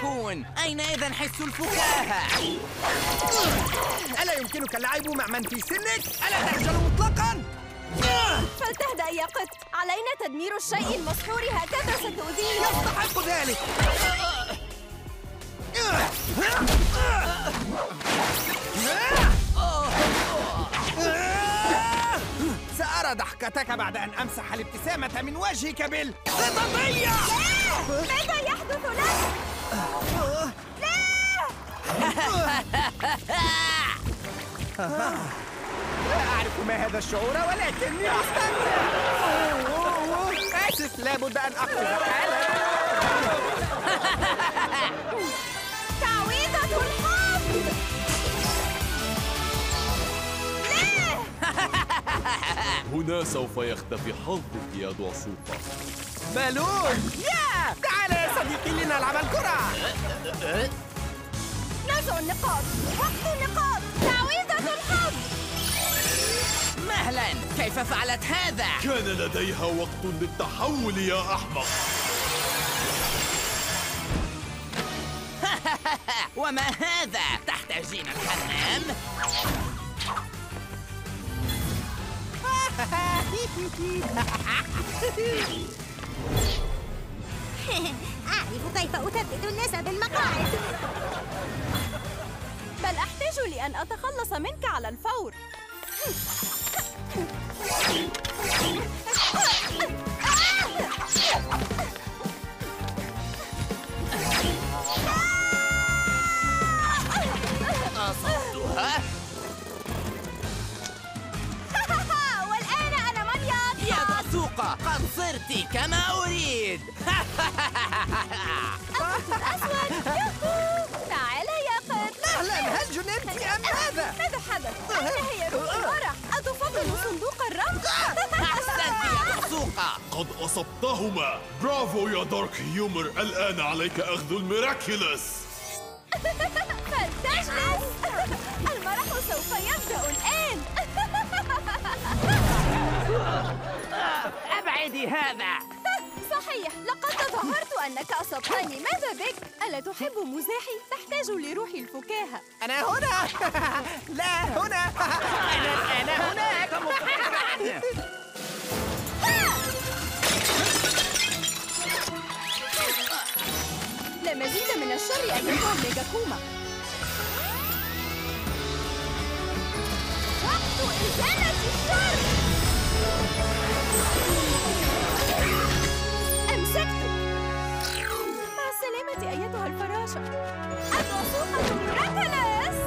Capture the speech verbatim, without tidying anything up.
يكون؟ أين إذن حس الفكاهة؟ ألا يمكنك اللعب مع من في سنك؟ ألا تخجل مطلقاً؟ فلتهدأ يا قط، علينا تدمير الشيء المسحور، هكذا ستؤذيه. يستحق ذلك. سأرى ضحكتك بعد أن أمسح الابتسامة من وجهك بالقططية. ماذا يحدث لك؟ لا أعرف ما هذا الشعور ولكني أستمتع. آسف، لابد أن أقفز حالا. تعويذة الحب. هنا سوف يختفي حظك يا دعسوقة. بالون، يا تعال يا صديقي لنلعب الكرة. نزع النقاط، وقت النقاط، تعويذة الحب. مهلا، كيف فعلت هذا؟ كان لديها وقت للتحول يا أحمق. وما هذا؟ تحتاجين الحمام؟ أعرف كيف أثبت الناس بالمقاعد. بل أحتاج لأن أتخلص منك على الفور. أصبتها؟ والآن أنا من يطلع. يا دعسوقة، قد صرت كما أريد. القط الأسود، يوهو. تعال يا قط. أهلا، هل جننت أم ماذا؟ ماذا حدث؟ أين هي روح الفرح؟ أتفضل صندوق الرمز؟ أحسنت يا دعسوقة. قد أصبتهما. برافو يا دارك هيومر. الآن عليك أخذ الميراكيلس. فلتجلس. المرح سوف يبدأ الآن. أبعدي هذا. صحيح، لقد تظاهرت أنك أصبتني. ماذا بك؟ ألا تحب مزاحي؟ تحتاج لروح الفكاهة. أنا هنا. لا هنا. أنا الآن هناك. لا مزيد من الشر أيها الميجاكوما. وقت إزالة الشر. أمسكتك. مع السلامة أيتها الفراشة. الدعسوقة ميراكلس.